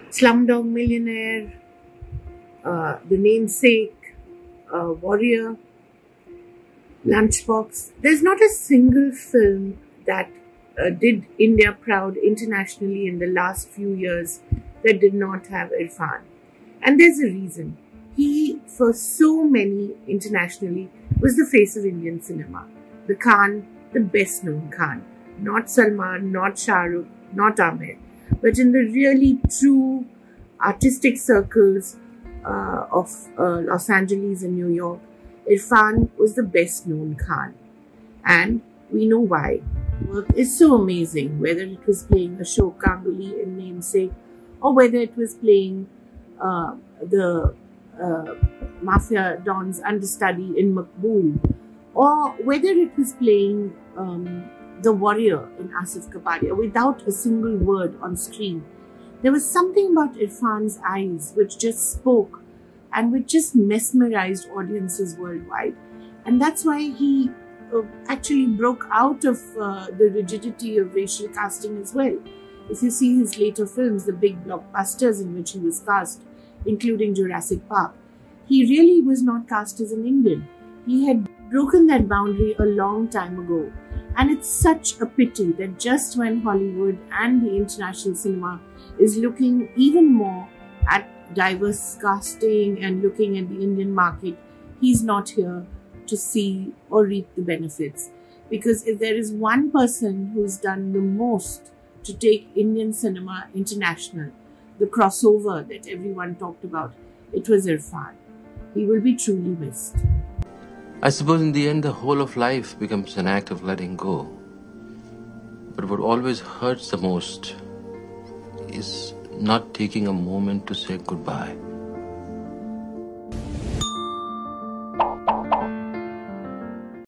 Slumdog Millionaire, The Namesake, Warrior, Lunchbox. There's not a single film that did India proud internationally in the last few years that did not have Irfan. And there's a reason. He, for so many internationally, was the face of Indian cinema. The Khan, the best known Khan. Not Salman, not Shah Rukh, not Amir. But in the really true artistic circles of Los Angeles and New York, Irfan was the best known Khan. And we know why. Work is so amazing, whether it was playing Ashok Ganguly in Namesake, or whether it was playing the Mafia Don's understudy in Maqbool, or whether it was playing the Warrior in Asif Kapadia without a single word on screen. There was something about Irfan's eyes which just spoke and which just mesmerized audiences worldwide. And that's why he actually broke out of the rigidity of racial casting as well. If you see his later films, the big blockbusters in which he was cast, including Jurassic Park, he really was not cast as an Indian. He had broken that boundary a long time ago. And it's such a pity that just when Hollywood and the international cinema is looking even more at diverse casting and looking at the Indian market, he's not here to see or reap the benefits. Because if there is one person who's done the most to take Indian cinema international, the crossover that everyone talked about, it was Irfan. He will be truly missed. I suppose in the end, the whole of life becomes an act of letting go. But what always hurts the most is not taking a moment to say goodbye.